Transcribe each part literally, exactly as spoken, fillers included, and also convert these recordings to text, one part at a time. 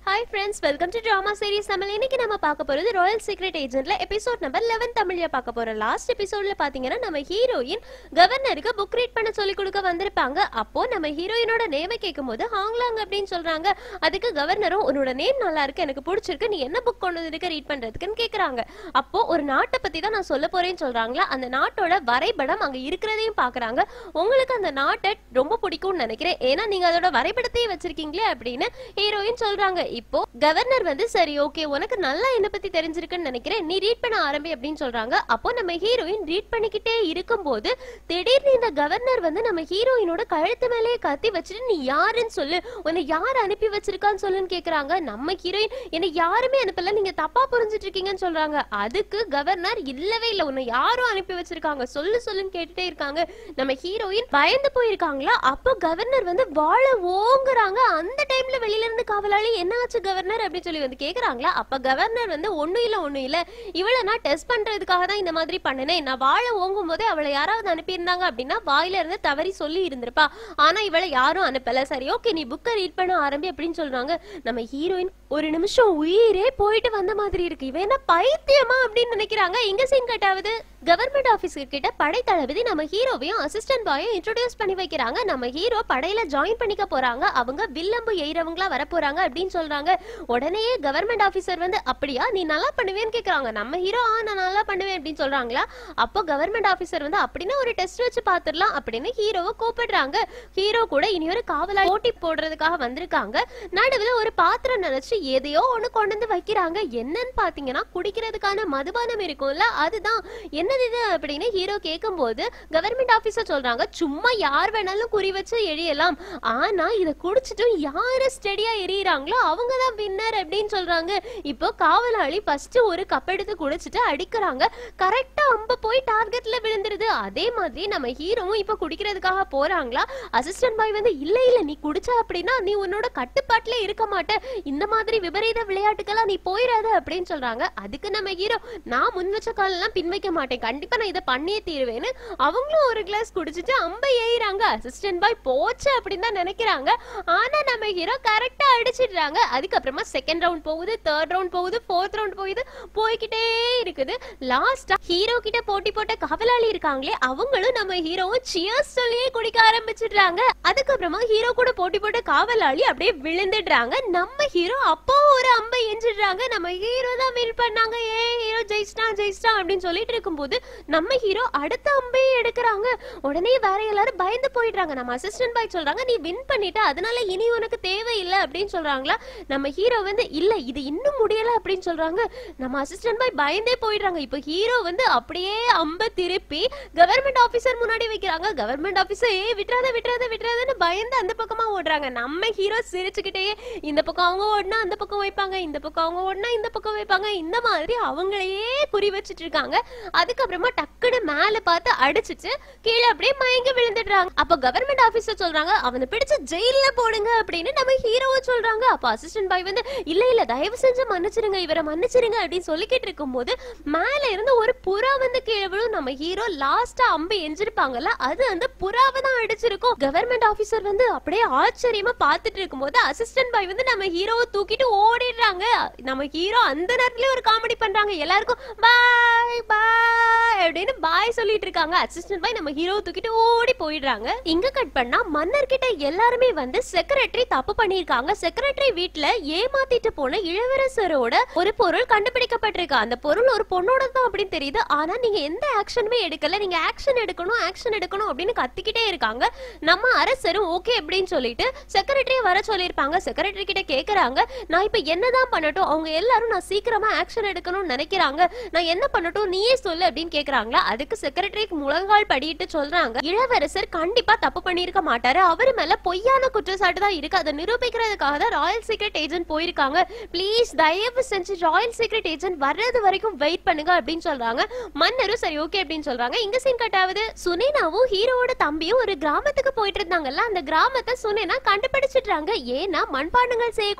Hi friends, welcome to drama series Tamil. இன்னைக்கு நம்ம பார்க்க போறது ராயல் சீக்ரெட் ஏஜென்ட்ல எபிசோட் நம்பர் eleven தமிழ்ல பார்க்க போறோம். லாஸ்ட் எபிசோட்ல பாத்தீங்கன்னா நம்ம ஹீரோயின் கவர்னருக்கு புக் ரீட் பண்ண சொல்லி கொடுக்க வந்திருப்பாங்க. அப்போ நம்ம ஹீரோயினோட நேமை கேட்கும்போது ஹாங்லாங் அப்படின்னு சொல்றாங்க. அதுக்கு கவர்னரும் உன்னோட நேம் நல்லா இருக்கு, எனக்கு பிடிச்சிருக்கு, நீ என்ன புக் கொண்டு வந்திருக்க ரீட் பண்றதுக்குன்னு கேக்குறாங்க. அப்போ ஒரு நாட்டை பத்தி தான் நான் சொல்ல போறேன்னு சொல்றாங்களா. அந்த நாட்டோட வரைபடம் அங்க இருக்கிறதையும் பாக்குறாங்க. உங்களுக்கு அந்த நாட்டை ரொம்ப பிடிக்கும்னு நினைக்கிறேன், ஏன்னா நீங்க அதோட வரைபடத்தையும் வச்சிருக்கீங்களே அப்படின்னு ஹீரோயின் சொல்றாங்க. இப்போ கவர்னர் வந்து சரி ஓகே உனக்கு நல்லா என்ன பத்தி தெரிஞ்சிருக்குன்னு நினைக்கிறேன், நீ ரீட் பண்ண ஆரம்பி அப்படின்னு சொல்றாங்க. அப்போ நம்ம ஹீரோயின் ரீட் பண்ணிக்கிட்டே இருக்கும்போது திடீர்னு இந்த கவர்னர் வந்து நம்ம ஹீரோயினோட கழுத்து மேலேயே கத்தி வச்சுட்டு நீ யாருன்னு சொல்லு, உன்னை யார் அனுப்பி வச்சிருக்கான்னு சொல்லுன்னு கேக்குறாங்க. நம்ம ஹீரோயின் என்ன யாருமே அனுப்பல, நீங்க தப்பா புரிஞ்சிட்டு இருக்கீங்கன்னு சொல்றாங்க. அதுக்கு கவர்னர் இல்லவே இல்ல, உன்னை யாரும் அனுப்பி வச்சிருக்காங்க, சொல்லு சொல்லுன்னு கேட்டுட்டே இருக்காங்க. நம்ம ஹீரோயின் பயந்து போயிருக்காங்களா. அப்போ கவர்னர் வந்து வாழ ஓங்குறாங்க. அந்த டைம்ல வெளியில இருந்து காவலாளி என்ன ஆச்சு கவர்னர் அப்படின்னு சொல்லி வந்து கேக்குறாங்களா. அப்ப கவர்னர் வந்து ஒண்ணும் இல்ல ஒண்ணும் இல்ல, இவளை நான் டெஸ்ட் பண்றதுக்காக தான் இந்த மாதிரி பண்ணினேன், நான் வாழ ஓங்கும் போதே அவளை யாராவது அனுப்பியிருந்தாங்க அப்படின்னா வாயில இருந்து தவறி சொல்லி இருந்திருப்பா, ஆனா இவளை யாரும் அனுப்பல, சரி ஓகே நீ புக்கை ரீட் பண்ண ஆரம்பி அப்படின்னு சொல்றாங்க. நம்ம ஹீரோயின் ஒரு நிமிஷம் உயிரே போயிட்டு வந்த மாதிரி இருக்கு, இவன் என்ன பைத்தியமா அப்படின்னு நினைக்கிறாங்க. இங்க சீன் கட்டாவது கவர்மெண்ட் ஆபீசர் கிட்ட படை தளபதி நம்ம ஹீரோவையும் அசிஸ்டன்ட் பாயும் இன்ட்ரோடியூஸ் பண்ணி வைக்கிறாங்க. நம்ம ஹீரோ படையில ஜாயின் பண்ணிக்க போறாங்க, அவங்க வில்லம்பு எய்றவங்களா வர போறாங்க அப்படின்னு சொல்றாங்க. உடனே கவர்மெண்ட் ஆபீசர் வந்து அப்படியா நீ நல்லா பண்ணுவேன்னு கேக்குறாங்க. நம்ம ஹீரோ ஆ நான் நல்லா பண்ணுவேன் அப்படின்னு சொல்றாங்களா. அப்போ கவர்மெண்ட் ஆபீசர் வந்து அப்படின்னா ஒரு டெஸ்ட் வச்சு பாத்துடலாம் அப்படின்னு ஹீரோவை கூப்பிடுறாங்க. ஹீரோ கூட இனி ஒரு காவலாளி போட்டி போடுறதுக்காக வந்திருக்காங்க. நடுவுல ஒரு பாத்திரம் நினைச்சு எதையோ ஒண்ணு கொண்டு வந்து வைக்கிறாங்க. என்னன்னு பாத்தீங்கன்னா குடிக்கிறதுக்கான மதுபானம் இருக்கும்ல, அதுதான். என்னது இது அப்படின்னு ஹீரோ கேட்கும் போது கவர்மெண்ட் ஆபீசர் சொல்றாங்க சும்மா யார் வேணாலும் குறி வச்சு எரியலாம், ஆனா இத குடிச்சிட்டு யாரு ஸ்டெடியா எரியறாங்களோ அவங்க தான் வின்னர் அப்படின்னு சொல்றாங்க. இப்போ காவலாளி ஃபர்ஸ்ட் ஒரு கப் எடுத்து குடிச்சிட்டு அடிக்கிறாங்க. கரெக்டா அம்பு போய் டார்கெட்ல விழுந்துருது. அதே மாதிரி நம்ம ஹீரோவும் இப்ப குடிக்கிறதுக்காக போறாங்களா. அசிஸ்டன்ட் பாய் வந்து இல்ல இல்ல நீ குடிச்சா அப்படின்னா நீ உன்னோட கட்டுப்பாட்டுல இருக்க மாட்ட, இந்த மாதிரி விபரீத விளையாட்டுக்கெல்லாம் நீ போயிடாத அப்படின்னு சொல்றாங்க. அதுக்கு நம்ம ஹீரோ நான் முன் வச்ச காலெல்லாம் பின் வைக்க மாட்டேன், கண்டிப்பா நான் இதை பண்ணியே தீருவேன்னு அவங்களும் ஒரு கிளாஸ் குடிச்சிட்டு அம்பை ஏறாங்க. அசிஸ்டன்ட் பாய் போச்சு அப்படின்னு தான் நினைக்கிறாங்க, ஆனா நம்ம ஹீரோ கரெக்டா அடிச்சிடுறாங்க. அதுக்கப்புறமா செகண்ட் ரவுண்ட் போகுது, தேர்ட் ரவுண்ட் போகுது, ஃபோர்த் ரவுண்ட் போகுது, போய்கிட்டே இருக்குது. லாஸ்டா ஹீரோ கிட்ட போட்டி போட்ட காவலாளி இருக்காங்களே அவங்களும் நம்ம ஹீரோவும் சியர்ஸ் சொல்லியே குடிக்க ஆரம்பிச்சிடுறாங்க. அதுக்கப்புறமா ஹீரோ கூட போட்டி போட்ட காவலாளி அப்படியே விழுந்துடுறாங்க. நம்ம ஹீரோ அப்போ ஒரு அம்பை எஞ்சிடுறாங்க. நம்ம ஹீரோ தான் வின் பண்ணாங்க, ஏ ஹீரோ ஜெயிச்சிட்டா ஜெயிச்சிட்டா அப்படின்னு சொல்லிட்டு இருக்கும்போது நம்ம ஹீரோ அடுத்த அம்பையை எடுக்கிறாங்க. உடனே வேற எல்லாரும் பயந்து போயிடுறாங்க. நம்ம அசிஸ்டன்ட் பாய் சொல்றாங்க நீ வின் பண்ணிட்ட, அதனால இனி உனக்கு தேவையில்லை அப்படின்னு சொல்றாங்களா. நம்ம ஹீரோ வந்து இல்ல இது இன்னும் முடியல அப்படின்னு சொல்றாங்க. நம்ம அசிஸ்டன்ட் பாய் பயந்தே போயிடுறாங்க. இப்போ ஹீரோ வந்து அப்படியே அம்பை திருப்பி கவர்மெண்ட் ஆபீசர் முன்னாடி வைக்கிறாங்க. கவர்மெண்ட் ஆபீசர் ஏ விட்டுறாத விட்டுறாத விட்டுறாதன்னு பயந்து அந்த பக்கமா ஓடுறாங்க. நம்ம ஹீரோ சிரிச்சுக்கிட்டே இந்த பக்கம் அவங்க ஓடினா அந்த பக்கம் வைப்பாங்க, இந்த பக்கம் அவங்க ஓடினா இந்த பக்கம் வைப்பாங்க, இந்த மாதிரி அவங்களையே குறி வச்சிட்டு இருக்காங்க. அதுக்கப்புறமா டக்குனு மேல பார்த்து அடிச்சிட்டு கீழே அப்படியே மயங்கி விழுந்துடுறாங்க. அப்ப கவர்மெண்ட் ஆபீசர் சொல்றாங்க அவனை பிடிச்சு ஜெயில போடுங்க அப்படின்னு நம்ம ஹீரோவை சொல்றாங்க. அப்ப அசிஸ்டன்ட் பாய் வந்து இல்ல இல்ல தயவு செஞ்சு மன்னிச்சிருங்க, இவரை மன்னிச்சிருங்க அப்படின்னு சொல்லிக்கிட்டு இருக்கும் போது மேல இருந்து ஒரு புறா வந்து கீழே விழும். நம்ம ஹீரோ லாஸ்டா அம்பு எஞ்சிருப்பாங்கல்ல, அது அந்த புறாவை தான் அடிச்சிருக்கும். கவர்மெண்ட் ஆபீசர் வந்து அப்படியே ஆச்சரியமா பார்த்துட்டு இருக்கும் போது அசிஸ்டன்ட் பாய் வந்து நம்ம ஹீரோவை தூக்கிட்டு ஓடிடுறாங்க. நம்ம ஹீரோ அந்த நேரத்துல ஒரு காமெடி பண்றாங்க, எல்லாருக்கும் பாய் பாய் அப்படின்னு பாய் சொல்லிட்டு இருக்காங்க. அசிஸ்டன்ட் பாய் நம்ம ஹீரோவை தூக்கிட்டு ஓடி போயிடுறாங்க. இங்க கட் பண்ணா மன்னர் கிட்ட எல்லாருமே வந்து செக்ரட்டரி தப்பு பண்ணிருக்காங்க. செக்ரட்டரி வீட்ல ஏமாத்திட்டு போன இளவரசரோட ஒரு பொருள் கண்டுபிடிக்கப்பட்டிருக்கு. அந்த பொருள் ஒரு பொண்ணோட தான் அப்படின்னு தெரியுது, ஆனா நீங்க எந்த ஆக்ஷனுமே எடுக்கல, நீங்க ஆக்ஷன் எடுக்கணும் ஆக்ஷன் எடுக்கணும் அப்படின்னு கத்திக்கிட்டே இருக்காங்க. நம்ம அரசரும் ஓகே அப்படின்னு சொல்லிட்டு செக்ரட்டரியை வர சொல்லியிருப்பாங்க. செக்ரட்டரி கிட்ட கேக்குறாங்க நான் இப்ப என்னதான் பண்ணட்டும், அவங்க எல்லாரும் நான் சீக்கிரமா ஆக்ஷன் எடுக்கணும்னு நினைக்கிறாங்க, நான் என்ன பண்ணட்டும் நீயே சொல்லு அப்படின்னு கேக்குறாங்களா. அதுக்கு செக்ரட்டரிக்கு முழங்கால் படிட்டு சொல்றாங்க இளவரசர் கண்டிப்பா தப்பு பண்ணிருக்க மாட்டாரு, அவரு மேல பொய்யான குற்றச்சாட்டு தான் இருக்கு, அதை நிரூபிக்கிறதுக்காக தான் ராயல் சீக்ரெட் ஏஜென்ட் போயிருக்காங்க, பிளீஸ் தயவு செஞ்சு ராயல் சீக்ரெட் ஏஜென்ட் வர்றது வரைக்கும் வெயிட் பண்ணுங்க அப்படின்னு சொல்றாங்க. மன்னரும் சரி ஓகே அப்படின்னு சொல்றாங்க. இங்க சீன் கட்டாவது சுனேனாவும் ஹீரோவோட தம்பியும் ஒரு கிராமத்துக்கு போயிட்டு இருந்தாங்கல்ல, அந்த கிராமத்தை சுனேனா கண்டுபிடிச்சிடுறாங்க. ஏன்னா மண்பாண்டங்கள் செய்யக்கூடிய கிராமம்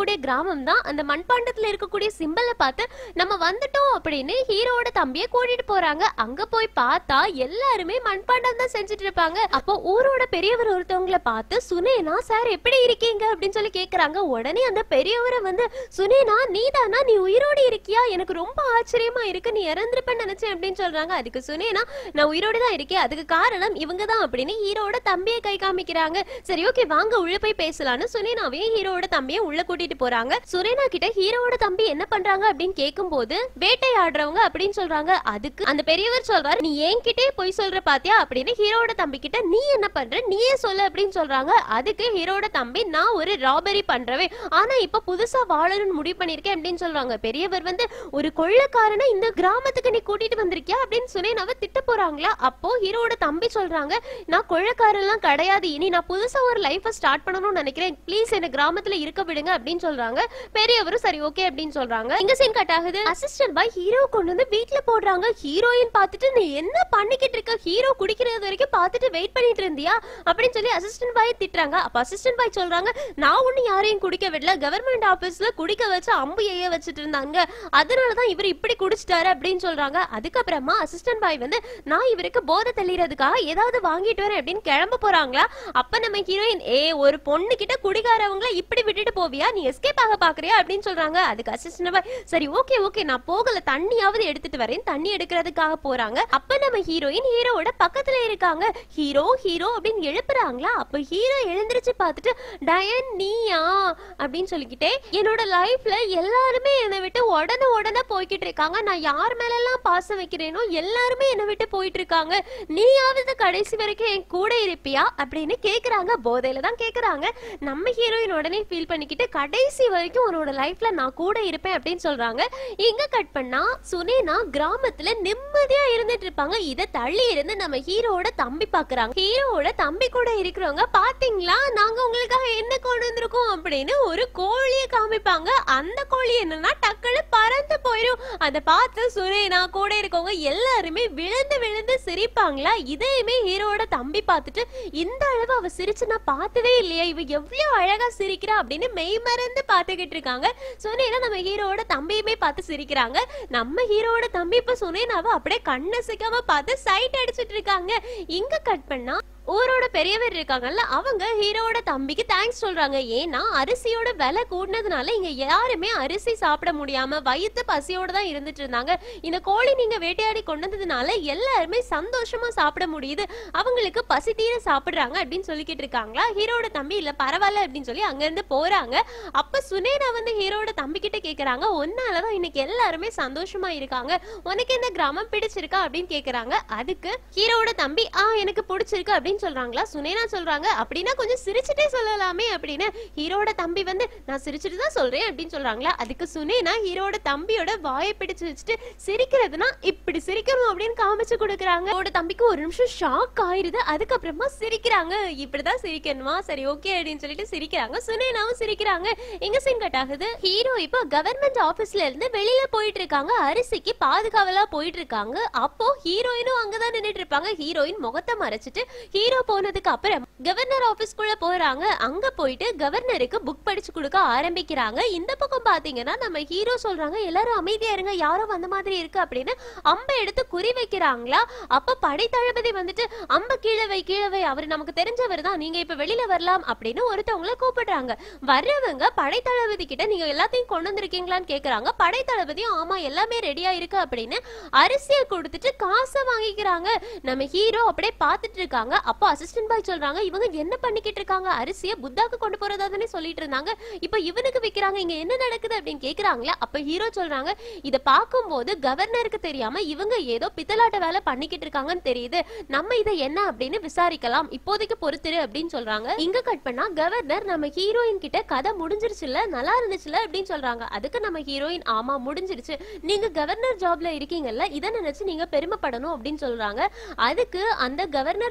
கிராமம் தான். அந்த மண்பாண்டத்துல இருக்கக்கூடிய சிம்பலை பார்த்து நம்ம வந்துட்டோம் அப்படின்னு ஹீரோவோட தம்பியை கூட்டிட்டு போறாங்க. அங்க போய் பார்த்தா எல்லாருமே மண்பாண்டம் தான் செஞ்சுட்டு இருப்பாங்க. அப்போ ஊரோட பெரியவர் ஒருத்தவங்களை பார்த்து சுனேனா சார் எப்படி இருக்கீங்க அப்படின்னு சொல்லி கேக்குறாங்க. உடனே அந்த பெரியவரை வந்து சுனேனா நீதானா, நீ உயிரோடு இருக்கியா, எனக்கு ரொம்ப ஆச்சரியமா இருக்கு, நீ இறந்திருப்பேன்னு நினைச்சேன் அப்படின்னு சொல்றாங்க. அதுக்கு சுனேனா நான் உயிரோடு தான் இருக்கேன், அதுக்கு காரணம் இவங்க தான் அப்படின்னு ஹீரோட தம்பியை கை காமிக்கிறாங்க. சரி ஓகே வாங்க உள்ள போய் பேசலாம்னு சுனேனாவையும் ஹீரோட தம்பியை உள்ள கூட்டிட்டு போறாங்க. சுனேனா கிட்ட ஹீரோட தம்பி என்ன பண்றாங்க அப்படின்னு கேட்கும் போது வேட்டையாடுறவங்க அப்படின்னு சொல்றாங்க. அதுக்கு அந்த பெரியவர் சொல்றாரு நீ என்கிட்டே போய் சொல்ற பாத்தியா அப்படின்னு ஹீரோட தம்பி கிட்ட நீ என்ன பண்ற நீயே சொல்லு அப்படின்னு சொல்றாங்க. அதுக்கு ஹீரோட தம்பி நான் ஒரு ராபரி பண்றவே, ஆனா இப்ப புதுசா வாழணும்னு முடிவு பண்ணிருக்கேன் அப்படின்னு சொல்றாங்க. பெரியவர் வந்து ஒரு கொள்ளைக்காரனை இந்த கிராமத்துக்கு நீ கூட்டிட்டு வந்திருக்கியா அப்படின்னு சுனேனாவை திட்ட போறாங்களா. அப்போ ஹீரோட தம்பி சொல்றாங்க நான் கொள்ளைக்காரெல்லாம் கிடையாது, இனி நான் புதுசா ஒரு லைஃப ஸ்டார்ட் பண்ணணும்னு நினைக்கிறேன், ப்ளீஸ் என்ன கிராமத்துல இருக்க விடுங்க அப்படின்னு சொல்றாங்க. பெரியவரும் சரி ஓகே அப்படின்னு சொல்றாங்க. இங்க சீன் கட் ஆகுது. அசிஸ்டன்ட் பாய் ஹீரோ கொண்டு வந்து வீட்ல போடுறாங்க. ஹீரோயின் பார்த்துட்டு நீ என்ன பண்ணிக்கிட்டு இருக்க, ஹீரோ குடிக்கிறது வரைக்கும் பார்த்துட்டு வெயிட் பண்ணிட்டு இருந்தியா அப்படின்னு சொல்லி அசிஸ்டன்ட் பாய் திட்டுறாங்க. அப்ப அசிஸ்டன்ட் பாய் சொல்றாங்க நான் ஒண்ணு யாரையும் குடிக்க விடல, கவர்மெண்ட் ஆபீஸ்ல குடிக்க வச்சு அம்பு எய்ய வச்சுட்டு இருந்தாங்க, அதனாலதான் இவர் இப்படி குடிச்சிட்டாரு அப்படின்னு சொல்றாங்க. அதுக்கப்புறமா அசிஸ்டன்ட் பாய் வந்து நான் இவருக்கு போதை தெளிறதுக்காக ஏதாவது வாங்கிட்டு வரேன் அப்படின்னு கிளம்ப போறாங்களா. அப்ப நம்ம ஹீரோயின் ஏ ஒரு பொண்ணு கிட்ட குடிகாரவங்களை இப்படி விட்டுட்டு போவியா, நீ எஸ்கேப் ஆக பாக்குறியா அப்படின்னு சொல்றாங்க. அதுக்கு அசிஸ்டன்ட் பாய் சரி ஓகே ஓகே நான் போகல, தண்ணியாவது எடுத்துட்டு வரேன், தண்ணி எடுக்கிறதுக்காக போறாங்க. அப்ப நம்ம ஹீரோயின் ஹீரோவோட பக்கத்துல இருக்காங்க. ஹீரோ ஹீரோ அப்படின்னு எழுப்புறாங்களா. அப்ப ஹீரோ எழுந்திருச்சு பார்த்துட்டு டயன் நீயா அப்படின்னு சொல்லிக்கிட்டே என்னோட லைஃப்ல எல்லாருமே என்னை விட்டு உடனே உடனே போய்கிட்டு இருக்காங்க, நான் யார் மேல எல்லாம் பாசம் வைக்கிறேனோ எல்லாருமே என்னை விட்டு போயிட்டு இருக்காங்க, நீயாவது கடைசி வரைக்கும் என் கூட இருப்பியா அப்படின்னு கேக்குறாங்க. போதையில தான் கேக்குறாங்க. நம்ம ஹீரோயின் உடனே ஃபீல் பண்ணிக்கிட்டு கடைசி வரைக்கும் உன்னோட லைஃப்ல நான் கூட இருப்பேன் அப்படின்னு சொல்றாங்க. இங்க கட் பண்ணா சுனேனா கிராமத்துல நிம்மதியா இருந்துட்டு இருப்பாங்க. இத தள்ளி இருந்து நம்ம ஹீரோவோட தம்பி பாக்குறாங்க. ஹீரோவோட தம்பி கூட இருக்கிறவங்க பாத்தீங்களா நாங்க உங்களுக்காக என்ன கொண்டு வந்திருக்கோம் அப்படின்னு ஒரு கோழியை காமிப்பாங்க. அந்த கோழி என்னன்னா டக்குன்னு பறந்து போயிடும். அதை பார்த்து சுனேனா கூட இருக்கவங்க எல்லாருமே விழுந்து விழுந்து சிரிப்பாங்களா. இதையுமே ஹீரோவோட தம்பி பார்த்துட்டு இந்த அளவு அவ சிரிச்சு நான் பார்த்ததே இல்லையா, இவ எவ்வளவு அழகா சிரிக்கிறா அப்படின்னு மெய் மறந்து பார்த்துக்கிட்டு இருக்காங்க. சுனேனா நம்ம ஹீரோவோட தம்பியுமே பார்த்து சிரிக்கிறாங்க. நம்ம ஹீரோவோட தம்பி இப்ப சுனேனாவை அப்படியே கண்ணசிக்காம பார்த்து சைட் அடிச்சிட்டு இருக்காங்க. இங்க கட் பண்ணா ஊரோட பெரியவர் இருக்காங்கல்ல அவங்க ஹீரோவோட தம்பிக்கு தேங்க்ஸ் சொல்றாங்க. ஏன்னா அரிசியோட விலை கூடினதுனால இங்க யாருமே அரிசி சாப்பிட முடியாம வயிற்று பசியோட தான் இருந்துட்டு இருந்தாங்க. இந்த கோழி நீங்க வேட்டையாடி கொண்டதுனால எல்லாருமே சந்தோஷமா சாப்பிட முடியுது, அவங்களுக்கு பசி தீர சாப்பிடுறாங்க அப்படின்னு சொல்லிக்கிட்டு இருக்காங்களா. ஹீரோட தம்பி இல்ல பரவாயில்ல அப்படின்னு சொல்லி அங்க இருந்து போறாங்க. அப்ப சுனேனா வந்து ஹீரோட தம்பி கிட்ட கேக்குறாங்க ஒன்னாலதான் இன்னைக்கு எல்லாருமே சந்தோஷமா இருக்காங்க, உனக்கு இந்த கிராமம் பிடிச்சிருக்கா அப்படின்னு கேக்குறாங்க. அதுக்கு ஹீரோட தம்பி ஆ எனக்கு பிடிச்சிருக்கு அப்படின்னு சொல்றாங்களா. சுனேனா சொல்றாங்க அப்படின்னா கொஞ்சம் சிரிச்சுட்டே சொல்லலாமே அப்படின்னு. ஹீரோட தம்பி வந்து நான் சிரிச்சுட்டு தான் சொல்றேன் அப்படின்னு சொல்றாங்களா. அதுக்கு சுனேனா ஹீரோட தம்பியோட வாயை பிடிச்சு வச்சுட்டு சிரிக்கிறதுனா இப்படி சிரிக்கணும் அப்படின்னு காமிச்சு கொடுக்குறாங்க. ஹீரோட தம்பிக்கு ஒரு நிமிஷம் ஷாக் ஆயிருது. அதுக்கப்புறமா சிரிக்கிறாங்க. இப்படிதான் சிரிக்கணுமா, சரி ஓகே அப்படின்னு சொல்லிட்டு சிரிக்கிறாங்க. சுனேனாவும் சிரிக்கிறாங்க. எங்க சீன் கட் ஆகுது. ஹீரோ இப்போ கவர்மெண்ட் ஆபீஸ்ல இருந்து வெளியில போயிட்டு இருக்காங்க. அரிசிக்கு பாதுகாவலா போயிட்டு இருக்காங்க. அப்போ ஹீரோயினும் அங்கதான் நின்னுட்டு இருப்பாங்க. ஹீரோயின் முகத்தை மறைச்சிட்டு ஹீரோ போனதுக்கு அப்புறம் கவர்னர் ஆபீஸ்க்குள்ள போறாங்க. அங்க போயிட்டு கவர்னருக்கு புக் படிச்சு கொடுக்க ஆரம்பிக்கிறாங்க. இந்த பக்கம் பாத்தீங்கன்னா நம்ம ஹீரோ சொல்றாங்க எல்லாரும் அமைதியா இருங்க, யாரோ வந்த மாதிரி இருக்கு அப்படின்னு அம்ப எடுத்து குறி வைக்கிறாங்களா. அப்ப படை தளபதி வந்துட்டு அம்ப கீழே வை கீழே வை, அவர் நமக்கு தெரிஞ்சவர் தான், நீங்க இப்ப வெளியில வரலாம் அப்படின்னு ஒருத்தவங்களை கூப்பிடுறாங்க. வர்றவங்க படை தளபதி கிட்ட நீங்க எல்லாத்தையும் கொண்டு வந்திருக்கீங்களான்னு கேக்குறாங்க. படை தளபதியும் ஆமா எல்லாமே ரெடியா இருக்கு அப்படின்னு அரிசியை கொடுத்துட்டு காசை வாங்கிக்கிறாங்க. நம்ம ஹீரோ அப்படியே பாத்துட்டு இருக்காங்க. அப்போ அசிஸ்டன்ட் பாய் சொல்றாங்க இவங்க என்ன பண்ணிக்கிட்டு இருக்காங்க, அரிசியை புத்தாக்கு கொண்டு போறதா தானே சொல்லிட்டு இருந்தாங்க, இப்ப இவனுக்கு விக்கிறாங்க, இங்க என்ன நடக்குது அப்படின்னு கேக்குறாங்களா. அப்ப ஹீரோ சொல்றாங்க இத பாக்கும்போது கவர்னருக்கு தெரியாம இவங்க ஏதோ பித்தலாட்ட வேலை பண்ணிக்கிட்டு இருக்காங்கன்னு தெரியுது, நம்ம இதை என்ன அப்படின்னு விசாரிக்கலாம், இப்போதைக்கு பொறுத்துரு அப்படின்னு சொல்றாங்க. இங்க கட் பண்ணா கவர்னர் நம்ம ஹீரோயின் கிட்ட கதை முடிஞ்சிருச்சுல, நல்லா இருந்துச்சுல அப்படின்னு சொல்றாங்க. அதுக்கு நம்ம ஹீரோயின் ஆமா முடிஞ்சிருச்சு, நீங்க கவர்னர் ஜாப்ல இருக்கீங்கல்ல, இதை நினைச்சு நீங்க பெருமைப்படணும் அப்படின்னு சொல்றாங்க. அதுக்கு அந்த கவர்னர் சொல்றாங்க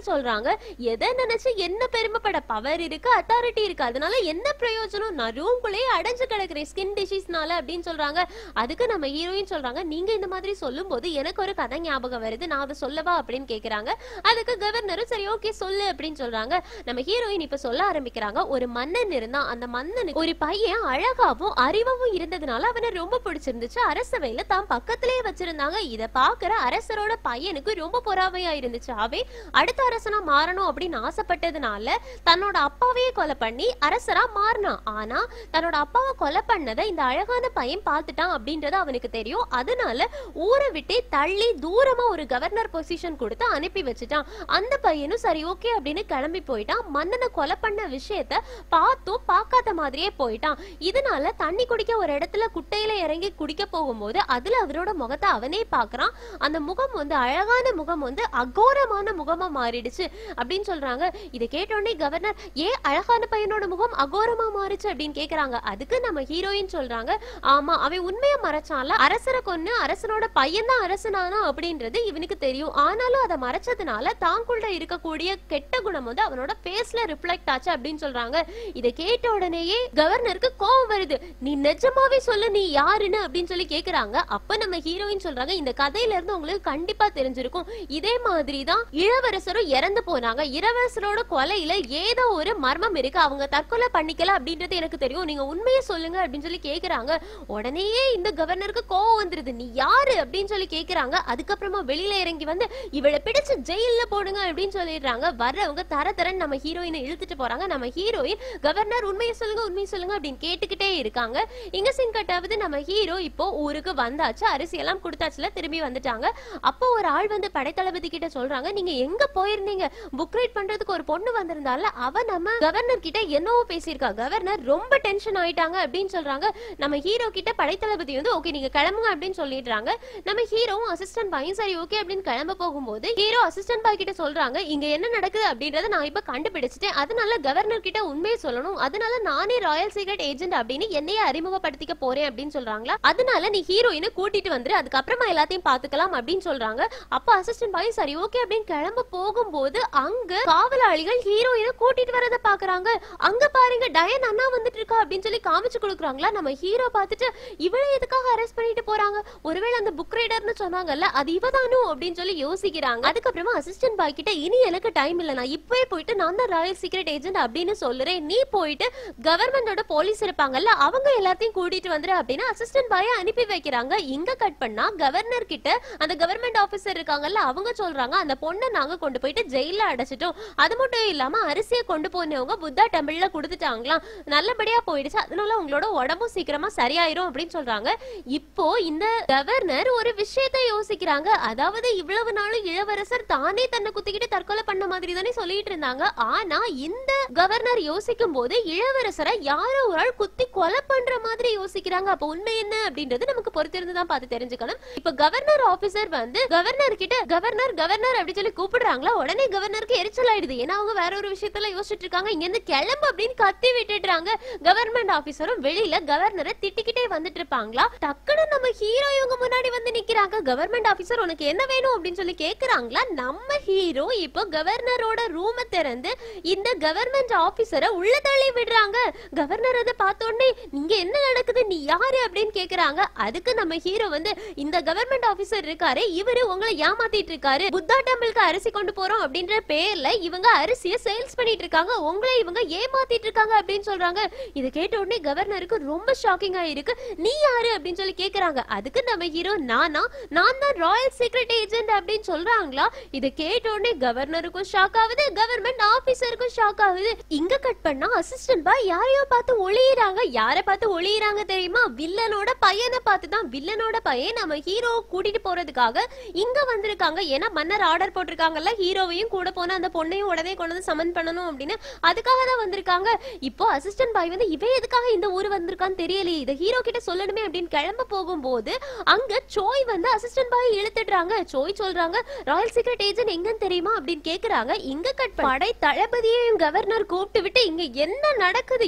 சொல்றாங்க, எதை நினைச்சு என்ன பெருமைப்பட, பவர் இருக்கு, அத்தாரிட்டி இருக்கு, அதனால என்ன பிரயோஜனம், நான் ரூம்குள்ளே அடைஞ்சு கிடக்குறேன் ஸ்கின் டிசீஸ்னால அப்படின்னு சொல்றாங்க. அதுக்கு நம்ம ஹீரோயின் சொல்றாங்க, நீங்க இந்த மாதிரி சொல்லும் போது எனக்கு ஒரு கதை ஞாபகம் வருது, நான் அதை சொல்லவா அப்படின்னு கேக்குறாங்க. அதுக்கு கவர்னரும் சரி ஓகே சொல்லு அப்படின்னு சொல்றாங்க. நம்ம ஹீரோயின் இப்ப சொல்ல ஆரம்பிக்கிறாங்க, ஒரு மன்னன் இருந்தா, அந்த மன்னனுக்கு ஒரு பையன் அழகாவும் அறிவாவும் இருந்ததுனால அவனை ரொம்ப பிடிச்சிருந்துச்சு, அரசவையில தான் பக்கத்திலேயே வச்சிருந்தாங்க. இத பாக்குற அரசரோட பையனுக்கு ரொம்ப பொறாமையா இருந்துச்சு. அவன் அடுத்த அரசனா மாறணும் அப்படின்னு ஆசைப்பட்டதுனால தன்னோட அப்பாவையே கொலை பண்ணி அரசரா மாறினான். ஆனா தன்னோட அப்பாவை கொலை பண்ணதை இந்த அழகான பையன் பார்த்துட்டான் அப்படின்றது அவனுக்கு தெரியும். அதனால ஊரை விட்டு தள்ளி தூரமா ஒரு கவர்னர் பொசிஷன் கொடுத்து அனுப்பி வச்சுட்டான். அந்த பையனும் சரி ஓகே அப்படின்னு கிளம்பி போயிட்டான். மன்னனை கொலை பண்ண விஷயத்த பார்த்தும் பார்க்காத மாதிரியே போயிட்டான். இதனால தண்ணி குடிக்க ஒரு இடத்துல குட்டையில இறங்கி குடிக்க போகும்போது அதுல அவரோட முகத்தை அவனே பாக்குறான். அந்த முகம் வந்து அழகான முகம் வந்து அகோரமான முகமா மாறிடுச்சு அப்படின்னு சொல்றாங்க. இதை கேட்டோடனே கவர்னர், ஏன் அழகான பையனோட முகம் அகோரமா மாறிச்சு அப்படின்னு கேக்குறாங்க. அதுக்கு நம்ம ஹீரோயின் சொல்றாங்க, ஆமா அவன் உண்மையை மறைச்சான்ல, அரசரை கொன்னு அரசனோட பையன் தான் அரசனானா அப்படின்றது இவனுக்கு தெரியும். ஆனாலும் அதை மறைச்சதுனால தாங்குள்ள இருக்கக்கூடிய கெட்ட குணம் வந்து அவனோட ஃபேஸ்ல ரிஃப்ளெக்ட் ஆச்சு அப்படின்னு சொல்றாங்க. இதை கேட்ட உடனேயே கவர்னருக்கு கோவம் வருது. நீ நிஜமாவே சொல்லு நீ யாருன்னு அப்படின்னு சொல்லி கேக்குறாங்க. அப்ப நம்ம ஹீரோயின் சொல்றாங்க, இந்த கதையில இருந்து உங்களுக்கு கண்டிப்பா தெரிஞ்சிருக்கும், இதே மாதிரிதான் இளவரசரும் இறந்து போனாங்க. இளவரசரோட கொலையில ஏதோ ஒரு மர்மம் இருக்கு, அவங்க தற்கொலை பண்ணிக்கல அப்படின்றது எனக்கு தெரியும், நீங்க உண்மையை சொல்லுங்க அப்படின்னு சொல்லி கேக்குறாங்க. உடனேயே இந்த கவர்னருக்கு கோவம் வந்துருது. நீ யாரு அப்படின்னு சொல்லி கேக்குறாங்க. அதுக்கப்புறமா வெளியில இறங்கி வந்து இவளை பிடிச்சு ஜெயில போடுங்க அப்படின்னு சொல்லிடுறாங்க. வர்றவங்க தர தரன்னு நம்ம ஹீரோயினை இழுத்துட்டு போறாங்க. நம்ம ஹீரோயின் கவர்னர் உண்மையை சொல்லுங்க உண்மையை சொல்லுங்க அப்படின்னு கேட்டுக்கிட்டே இருக்காங்க. இங்க சீன் கட்டாவது நம்ம ஹீரோ இப்போ ஊருக்கு வந்தாச்சு, அரிசி எல்லாம் கொடுத்தாச்சுல, திரும்பி வந்துட்டாங்க. அப்போ ஒரு ஆள் வந்து படைத்தளபதி கிட்ட சொல்றாங்க, நீங்க எங்க போயிருந்தீங்க, புக் ரைட் பண்றதுக்கு ஒரு பொண்ணு வந்திருந்தால அவ நம்ம கவர்னர் கிட்ட என்னவோ பேசியிருக்கா, கவர்னர் ரொம்ப டென்ஷன் ஆயிட்டாங்க அப்படின்னு சொல்றாங்க. நம்ம ஹீரோ கிட்ட படைத்தளபதி வந்து ஓகே நீங்க கிளம்புங்க அப்படின்னு சொல்லிடுறாங்க. நம்ம ஹீரோவும் அசிஸ்டன்ட் பாயும் சரி ஓகே அப்படின்னு கிளம்ப போகும்போது ஹீரோ அசிஸ்டன்ட் பாய் கிட்ட சொல்றாங்க, இங்க என்ன நடக்குது அப்படின்றத நான் இப்ப கண்டுபிடிச்சிட்டேன், அதனால கவர்னர் கிட்ட உண்மையை சொல்லணும், அதனால நானே ராயல் சீக்ரெட் ஏஜென்ட் அப்படின்னு என்னையே அறிமுகப்படுத்திக்க போறேன் அப்படின்னு சொல்றாங்களா. அதனால நீ ஹீரோயினை கூட்டிட்டு வந்துரு, அதுக்கப்புறமா எல்லாத்தையும் பாத்துக்கலாம் அப்படின்னு சொல்றாங்க. அப்ப அசிஸ்டன்ட் பாய் சரி ஓகே அப்படின்னு கிளம்ப போகும்போது அங்க காவலாளிகள் ஹீரோயினை கூட்டிட்டு வரத பாக்குறாங்க. அங்க பாருங்க டயன் அண்ணா வந்துட்டு இருக்கா அப்படின்னு சொல்லி காமிச்சு கொடுக்குறாங்களா. நம்ம ஹீரோ பார்த்துட்டு இவளை எதுக்காக அரெஸ்ட் பண்ணிட்டு போறாங்க, ஒருவேளை அந்த புக் ரைடர்னு சொன்னாங்கல்ல அது இவதானோ அப்படின்னு சொல்லி யோசிக்கிறாங்க. அதுக்கப்புறமா அசிஸ்டன்ட் பாய் கிட்ட இனி எனக்கு டைம் இல்ல, நான் இப்பவே போயிட்டு நான் தான் ராயல் சீக்ரெட் ஏஜென்ட் அப்படின்னு சொல்லுறேன், நீ போயிட்டு கவர்மெண்டோட போலீஸ் இருப்பாங்கல்ல அவங்க எல்லாத்தையும் கூட்டிட்டு வந்துரு அப்படின்னு அசிஸ்டன்ட் பாயை அனுப்பி வைக்கிறாங்க. இங்க கட் பண்ணா கவர்னர் கிட்ட அந்த கவர்மெண்ட் ஆபீசர் இருக்காங்கல்ல அவங்க சொல்றாங்க, அந்த பொண்ணை நாங்க கொண்டு போயிட்டு ஜெயில அடைச்சிட்டோம், அது மட்டும் இல்லாம அரிசியை கொண்டு போனவங்க புத்தா டெம்பிள்ல கொடுத்துட்டாங்களாம், நல்லபடியா போயிடுச்சு, அதனால உங்களோட உடம்பும் சீக்கிரமா சரியாயிரும் அப்படின்னு சொல்றாங்க. இப்போ இந்த கவர்னர் ஒரு விஷயத்தை யோசிக்கிறாங்க, அதாவது இவ்வளவு நாளும் இளவரசர் தானே தன்னை குத்திக்கிட்டு தற்கொலை பண்ண மாதிரி தானே சொல்லிட்டு இருந்தாங்க. ஆனா இந்த கவர்னர் யோசிக்கும் போது இளவரசரை யாரோ ஒரு ஆள் குத்தி கொலை பண்ற மாதிரி யோசிக்கிறாங்க. அப்ப உண்மை என்ன அப்படின்றது நமக்கு பொறுத்திருந்து தான் பார்த்து தெரிஞ்சுக்கணும். இப்ப கவர்னர் ஆபீசர் வந்து கவர்னர் கிட்ட கவர்னர் கவர்னர் அப்படி சொல்லி கூப்பிடுறாங்களா. உடனே கவர்னருக்கு எரிச்சல் ஆயிடுது, ஏன்னா அவங்க வேற ஒரு விஷயத்துல யோசிச்சுட்டு இருக்காங்க. இங்க இருந்து கிளம்பு அப்படின்னு கத்தி விட்டுடுறாங்க. கவர்மெண்ட் ஆபீசரும் வெளியில கவர்னரை திட்டிக்கிட்டே வந்துட்டு இருப்பாங்களா. டக்குனு நம்ம ஹீரோ இவங்க முன்னாடி வந்து நிக்கிறாங்க. கவர்மெண்ட் ஆபீசர் உனக்கு என்ன வேணும் அப்படின்னு சொல்லி கேக்குறாங்களா. நம்ம ஹீரோ இப்போ கவர்னரோட ரூம திறந்து இந்த கவர்மெண்ட் ஆபீசரை உள்ள தள்ளி விடுறாங்க. கவர்னர் அதை பார்த்த உடனே இங்க என்ன நடக்குது, நீ யாரு அப்படின்னு கேக்குறாங்க. அதுக்கு நம்ம ஹீரோ வந்து இந்த கவர்மெண்ட் ஆபீசர் இருக்காரு, இவரு உங்களை ஏமாத்திட்டு இருக்காரு, புத்தா டெம்பிளுக்கு அரிசி கொண்டு போறோம் அப்படின்ற பேர்ல இவங்க அரிசியை சேல்ஸ் பண்ணிட்டு இருக்காங்க, உங்களை இவங்க ஏமாத்திட்டு இருக்காங்க அப்படின்னு சொல்றாங்க. இதை கேட்ட உடனே கவர்னருக்கு ரொம்ப ஷாக்கிங்கா இருக்கு. நீ யாரு அப்படின்னு சொல்லி கேக்குறாங்க. அதுக்கு நம்ம ஹீரோ நானா நான் தான் ராயல் சீக்ரெட் ஏஜென்ட் அப்படின்னு சொல்றாங்களா. இதை கேட்ட உடனே கவர்னருக்கும் ஷாக் ஆகுது, கவர்மெண்ட் ஆபீசருக்கும் ஷாக் ஆகுது. இங்க கட் பண்ணா அசிஸ்டன்ட் பாய் யாரையோ பார்த்து ஒளியிறாங்க. யாரை பார்த்து ஒளியிறாங்க தெரியுமா, வில்லனோட பையனை பார்த்து தான். வில்லனோட பையன் நம்ம ஹீரோ கூட்டிட்டு போறதுக்காக இங்க வந்திருக்காங்க. ஏன்னா மன்னர் ஆர்டர் போட்டிருக்காங்கல்ல ஹீரோவையும் கூட போன அந்த பொண்ணையும் உடனே கொண்டு வந்து சமன் பண்ணணும் அப்படின்னு, அதுக்காக தான் வந்திருக்காங்க. இப்போ அசிஸ்டன்ட் பாய் வந்து இவன் எதுக்காக இந்த ஊர் வந்திருக்கான்னு தெரியலையே, இதை ஹீரோ கிட்ட சொல்லணுமே அப்படின்னு கிளம்ப போகும்போது அங்க சோய் வந்து அசிஸ்டன்ட் பாய் இழுத்துடுறாங்க. சோய் சொல்றாங்க, ராயல் சீக்ரெட் ஏஜென்ட் எங்கன்னு தெரியுமா அப்படின்னு கேக்குறாங்க. இங்க கட் படை தளபதியையும் கவர்னர் கூப்பிட்டு விட்டு இங்க என்ன நடக்குது,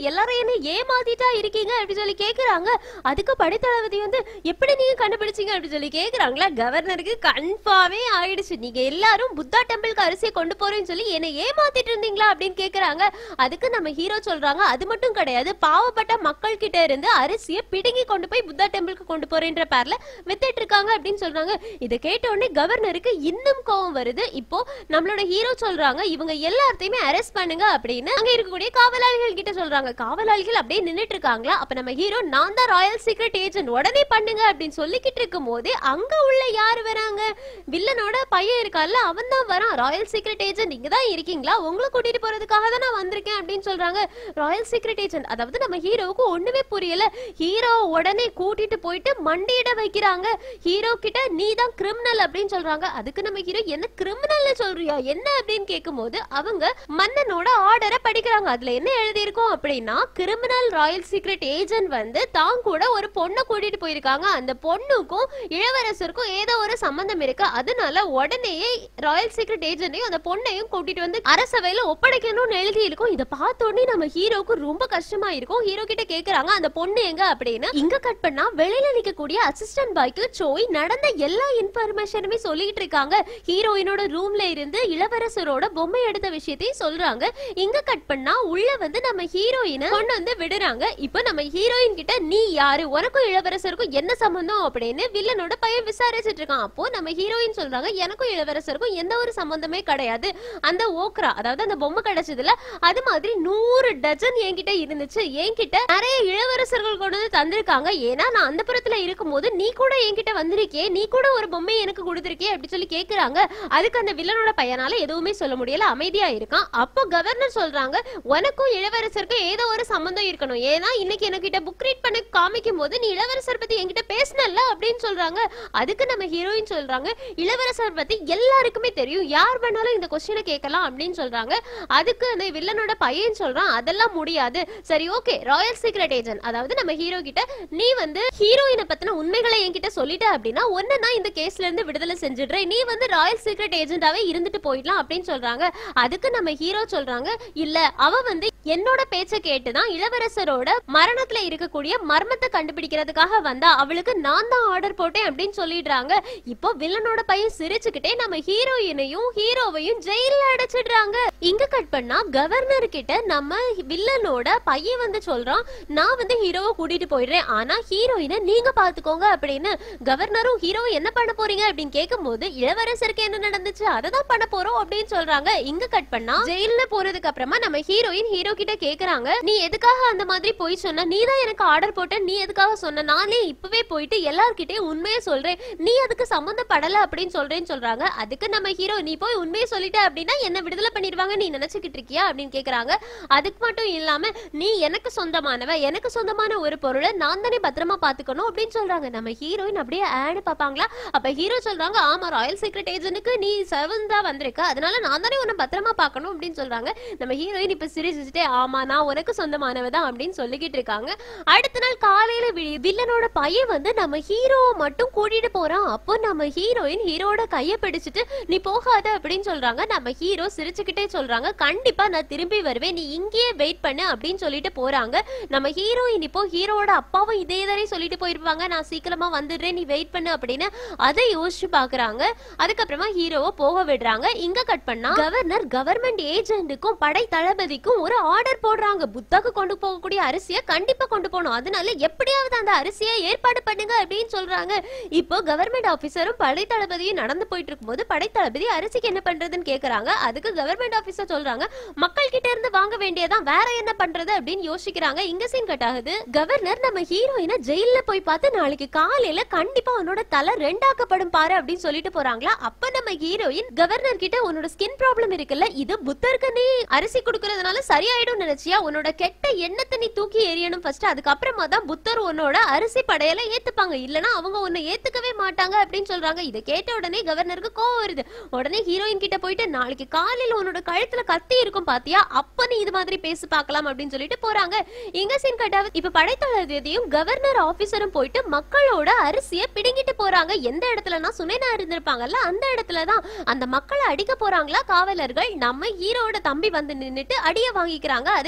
எல்லாரும் என்ன ஏமாத்திட்டா இருக்கீங்க அப்படி சொல்லி கேக்குறாங்க. அதுக்கு படைத்தளபதி வந்து எப்படி நீங்க கண்டுபிடிச்சீங்க அப்படி சொல்லி கேக்குறாங்களா. கவர்னருக்கு கன்ஃபார்மே ஆயிடுச்சு, நீங்க எல்லாரும் புத்தா டெம்பிளுக்கு அரிசியை கொண்டு போறேன்னு சொல்லி என்ன ஏமாத்திட்டு இருந்தீங்களா அப்படின்னு கேக்குறாங்க. அதுக்கு நம்ம ஹீரோ சொல்றாங்க, அது மட்டும் கிடையாது, பாவப்பட்ட மக்கள் கிட்ட இருந்து அரிசியை பிடுங்கி கொண்டு போய் புத்தா டெம்பிளுக்கு கொண்டு போறேன்ற பேர்ல வித்துட்டு இருக்காங்க அப்படின்னு சொல்றாங்க. இதை கேட்ட உடனே கவர்னருக்கு இன்னும் கோவம் வருது. இப்போ நம்மளோட ஹீரோ சொல்றாங்க, இவங்க எல்லாத்தையுமே அரெஸ்ட் பண்ணுங்க அப்படின்னு அங்க இருக்கக்கூடிய காவலாளிகள் கிட்ட சொல்றாங்க. காவலாளிகள் அப்படியே நின்னுட்டு இருக்காங்களா. அப்ப நம்ம ஹீரோ, நான் தான் ராயல் சீக்ரெட் ஏஜென்ட், உடனே பண்ணுங்க அப்படின்னு சொல்லிக்கிட்டு இருக்கும் போது அங்க உள்ள யாரு வராங்க, வில்லனோட பையன் இருக்கால, அவன் தான் வரான். ராயல் சீக்ரெட் ஏஜென்ட் இங்க தான் இருக்கீங்களா, உங்களை கூட்டிட்டு போறதுக்காக தான் நான் வந்திருக்கேன் அப்படின்னு சொல்றாங்க. ராயல் சீக்ரெட் ஏஜென்ட், அதாவது நம்ம ஹீரோவுக்கு ஒண்ணுமே புரியல. ஹீரோ உடனே கூட்டிட்டு போயிட்டு மண்டியிட வைக்கிறாங்க. ஹீரோ கிட்ட நீ தான் கிரிமினல் அப்படின்னு சொல்றாங்க. அதுக்கு நம்ம ஹீரோ, என்ன கிரிமினல் சொல்றியா என்ன அப்படின்னு கேட்கும் போது அவங்க மன்னனோட ஆர்டரை படிக்கிறாங்க. அதுல என்ன எழுதி இருக்கும் அப்படின்னா, கிரிமினல் ராயல் சீக்ரெட் ஏஜென்ட் வந்து தான் கூட ஒரு பொண்ணை கூட்டிட்டு போயிருக்காங்க, அந்த பொண்ணுக்கும் இளவரசருக்கும் ஏதோ ஒரு சம்பந்தம் இருக்கு, அதனால உடனேயே ராயல் சீக்ரெட் ஏஜென்ட்டையும் அந்த பொண்ணையும் கூட்டிட்டு வந்து அரசவையில ஒப்படைக்கணும்னு எழுதி இருக்கும். இதை பார்த்த உடனே நம்ம ஹீரோக்கு ரொம்ப கஷ்டமா இருக்கும். ஹீரோ கிட்ட கேக்குறாங்க, அந்த பொண்ணு எங்க அப்படின்னு. இங்க கட் பண்ணா வெளியில நிக்கக்கூடிய அசிஸ்டன்ட் பாய்க்கு சோய் நடந்த எல்லா இன்ஃபர்மேஷனுமே சொல்லிட்டு இருக்காங்க. ஹீரோயினோட ரூம்ல இருந்து இளவரசரோட பொம்மை எடுத்த விஷயத்தையும் சொல்றாங்க. இங்க கட் பண்ணா உள்ள வந்து நம்ம ஹீரோயினை கொண்டு வந்து விடுறாங்க. இப்ப நம்ம ஹீரோயின் கிட்ட நீ யாரு, உனக்கும் இளவரசருக்கும் என்ன சம்பந்தம் அப்படின்னு வில்லனோட பையன் விசாரிச்சுட்டு இருக்கான். அப்போ நம்ம ஹீரோயின் சொல்றாங்க, எனக்கும் இளவரசருக்கும் எந்த ஒரு சம்பந்தமே கிடையாது, அந்த ஓக்ரா அதாவது அந்த பொம்மை கிடைச்சதுல அது மாதிரி நூறு டஜன் என்கிட்ட இருந்துச்சு, என்கிட்ட நிறைய இளவரசர்கள் கொண்டு வந்து தந்திருக்காங்க, ஏன்னா நான் அந்த புறத்துல இருக்கும் போது நீ கூட என்கிட்ட வந்திருக்கே, நீ கூட ஒரு பொம்மை எனக்கு கொடுத்திருக்கே அப்படி சொல்லி கேக்குறாங்க. அதுக்கு அந்த வில்லனோட பையனால எதுவுமே சொல்ல முடியல, அமைதியா இருக்கான். அப்போ கவர்னர் சொல்றாங்க, உனக்கும் இளவரசருக்கும் ஏதோ ஒரு சம்பந்தம் இருக்கணும், ஏன்னா இன்னைக்கு என்கிட்ட புக் ரீட் பண்ண காமிக்கும் போது நீ இளவரசர் பத்தி என்கிட்ட பேசினல்ல அப்படின்னு சொல்றாங்க. அதுக்கு நம்ம ஹீரோயின் சொல்றாங்க, இளவரசர் பத்தி எல்லாருக்குமே தெரியும், யார் வேணாலும் இந்த கொஸ்டினை கேட்கலாம் அப்படின்னு சொல்றாங்க. அதுக்கு அந்த வில்லனோட பையன் சொல்றான், அதெல்லாம் முடியாது. சரி ஓகே, ராயல் சீக்ரெட் ஏஜென்ட் அதாவது நம்ம ஹீரோ கிட்ட நீ வந்து ஹீரோயினை பத்தின உண்மைகளை என்கிட்ட சொல்லிட்ட அப்படின்னா ஒன்னு நான் இந்த கேஸ்ல இருந்து விடுதலை செஞ்சிடுறேன், நீ வந்து ராயல் சீக்ரெட் ஏஜென்டாவே இருந்துட்டு போயிடலாம் அப்படின்னு சொல்றாங்க. அதுக்கு நம்ம ஹீரோ சொல்றாங்க, இல்ல அவ வந்து என்னோட பேச்ச கேட்டுதான் இளவரசரோட மரணத்துல இருக்கக்கூடிய மர்மத்தை கண்டுபிடிக்கிறதுக்காக வந்தா, அவளுக்கு நான் தான் ஆர்டர் போட்டேன் அப்படின்னு சொல்லிடுறாங்க. இப்போ வில்லனோட பையன் சிரிச்சுக்கிட்டே நம்ம ஹீரோயினையும் ஹீரோவையும் ஜெயில அடைச்சிடுறாங்க. இங்க கட் பண்ணா கவர்னர் கிட்ட நம்ம வில்லனோட பையன் வந்து சொல்றான், நான் வந்து ஹீரோவை கூட்டிட்டு போயிடுறேன், ஆனா ஹீரோயினை நீங்க பாத்துக்கோங்க அப்படின்னு. கவர்னரும் ஹீரோ என்ன பண்ண போறீங்க அப்படின்னு கேட்கும் போது, இளவரசருக்கு என்ன நடந்துச்சு அதை தான் பண்ண போறோம் அப்படின்னு சொல்றாங்க. இங்க கட் பண்ணா ஜெயில போறதுக்கு அப்புறமா நம்ம ஹீரோயின் ஹீரோ கிட்ட கேக்குறாங்க, நீ எதுக்காக அந்த மாதிரி போய் சொன்ன, நீ தான் எனக்கு ஆர்டர் போட்ட, நீ எதுக்காக சொன்ன, நானே இப்பவே போயிட்டு எல்லார்கிட்டயும் உண்மையை சொல்றேன், நீ அதுக்கு சம்பந்தப்படல அப்படின்னு சொல்றேன்னு சொல்றாங்க. அதுக்கு நம்ம ஹீரோ, நீ போய் உண்மையை சொல்லிட்ட அப்படின்னா என்ன விடுதலை பண்ணிடுவாங்க நீ நினைச்சுக்கிட்டு இருக்கியா அப்படின்னு கேக்குறாங்க. அதுக்கு மட்டும் இல்லாம நீ எனக்கு சொந்தமானவ, எனக்கு சொந்தமான ஒரு பொருளை நான் தானே பத்திரமா பாத்துக்கணும் அப்படின்னு சொல்றாங்க. நம்ம ஹீரோயின் அப்படியே ஆடு பாப்பாங்களா. அப்ப ஹீரோ சொல்றாங்க, ஆமா ராயல் சீக்ரெட் ஏஜென்ட்க்கு நீ சர்வன்டா வந்திருக்க, அதனால நான் தானே உன்னை பத்திரமா பாக்கணும் அப்படின்னு சொல்றாங்க. நம்ம ஹீரோயின் இப்ப சிரிச்சுட்டே, ஆமா நான் உனக்கு சொந்தமானவதான் அப்படின்னு சொல்லிக்கிட்டு இருக்காங்க. அடுத்த நாள் காலையில வில்லனோட பையன் வந்து நம்ம ஹீரோவை மட்டும் கூட்டிட்டு போறான். அப்போ நம்ம ஹீரோயின் ஹீரோட கைய பிடிச்சிட்டு நீ போகாத அப்படின்னு சொல்றாங்க. நம்ம ஹீரோ சிரிச்சுக்கிட்டே சொல்றாங்க, கண்டிப்பா நான் திரும்பி வருவேன், நீ இங்கேயே வெயிட் பண்ணு அப்படின்னு சொல்லிட்டு போறாங்க. நம்ம ஹீரோயின் இப்போ ஹீரோட அப்பாவும் இதே தானே சொல்லிட்டு போயிருப்பாங்க, நான் சீக்கிரமா வந்துடுறேன் நீ வெயிட் பண்ணு அப்படின்னு. அதை யோசிச்சு பாக்குறாங்க. அதுக்கப்புறமா ஹீரோவை போக விடுறாங்க. இங்க கட் பண்ணா கவர்னர் கவர்மெண்ட் ஏஜென்ட்டுக்கும் படை தளபதிக்கும் ஒரு ஆர்டர் போடுறாங்க, புத்தாக்கு கொண்டு போகக்கூடிய அரிசியை கண்டிப்பா கொண்டு போகணும், அதனால எப்படியாவது அந்த அரிசியை ஏற்பாடு பண்ணுங்க அப்படின்னு சொல்றாங்க. இப்போ கவர்மெண்ட் ஆபீசரும் படை தளபதியும் நடந்து போயிட்டு இருக்கும் போது படை தளபதி அரிசிக்கு என்ன பண்றதுன்னு கேக்குறாங்க. அதுக்கு கவர்மெண்ட் ஆபீசர் சொல்றாங்க, மக்கள் கிட்ட இருந்து வாங்க வேண்டியதான், வேற என்ன பண்றது அப்படின்னு யோசிக்கிறாங்க. இங்க சீன் கட் ஆகுது. கவர்னர் நம்ம ஹீரோயினை ஜெயில போய் பார்த்து நாளைக்கு காலையில கண்டிப்பா உன்னோட தலை ரெண்டாக்கப்படும் பாரு அப்படின்னு சொல்லிட்டு போறாங்களா. அப்ப நம்ம ஹீரோயின் கவர்னர் கிட்ட, உன்னோட ஸ்கின் ப்ராப்ளம் இருக்குல்ல, இது புத்தருக்கு நீ அரிசி கொடுக்கறதுனால சரியாயிடும் நினைச்சியா, உன்னோட கெட்ட எண்ணத்தை நீ தூக்கி எறியணும் ஃபர்ஸ்ட், அதுக்கப்புறமா தான் புத்தர் உன்னோட அரிசி படையில ஏத்துப்பாங்க, இல்லனா அவங்க உன்னை ஏத்துக்கவே மாட்டாங்க அப்படின்னு சொல்றாங்க. இதை கேட்ட உடனே கவர்னருக்கு கோவம் வருது. உடனே ஹீரோயின் கிட்ட போயிட்டு, நாளைக்கு காலையில உன்னோட கழுத்துல கத்தி இருக்கும் பாத்தியா, அப்ப நீ இது மாதிரி பேசி பார்க்கலாம் அப்படின்னு சொல்லிட்டு போறாங்க. இங்க சீன் கட் ஆகுது. இப்ப படைத்தளபதியும் கவர்னர் ஆபீசரும் போயிட்டு மக்களோட அரிசியை பிடுங்கிட்டு போறாங்க. எந்த இடத்துலனா சுனேனா இருந்திருப்பாங்கல்ல அந்த இடத்துலதான். அந்த மக்களை அடிக்க போறாங்களா காவலர்கள். நம்ம ஹீரோட தம்பி வந்து நின்னுட்டு அடிய வாங்கிக்கிறாங்க. அதுக்கப்புறமா